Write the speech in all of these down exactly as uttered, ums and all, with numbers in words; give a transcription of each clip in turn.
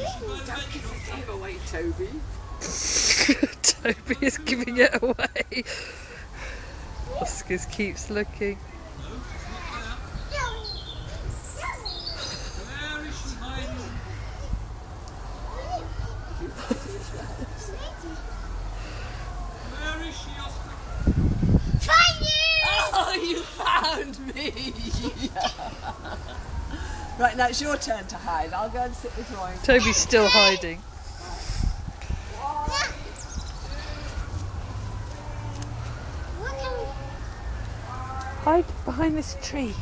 Don't give the game away, Toby. Toby is giving it away. Oscar keeps looking. Oh, you found me! Right, now it's your turn to hide. I'll go and sit with Roy. Toby's still hiding. Hide behind this tree.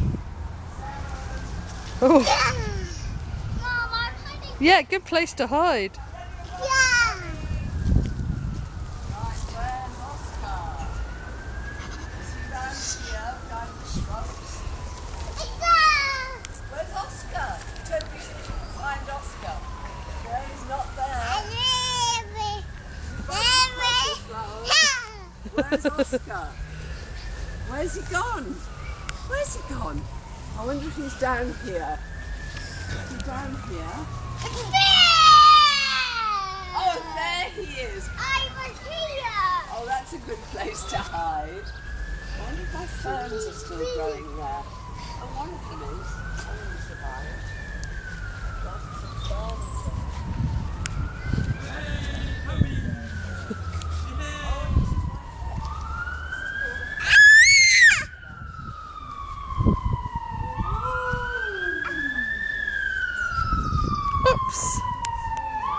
Oh. Mom, I'm hiding. Yeah, good place to hide. Yeah. Right, where's Oscar? Is he down here behind the shrubs? Where's Oscar? Toby said you can find Oscar. No, he's not there. Where's Oscar? Where's he gone? Where's he gone? I wonder if he's down here. Is he down here? Oh, there he is. I was here. Oh, that's a good place to hide. I wonder if my ferns are still growing there. Oh, one of them is. One of them survived. Got some ferns there.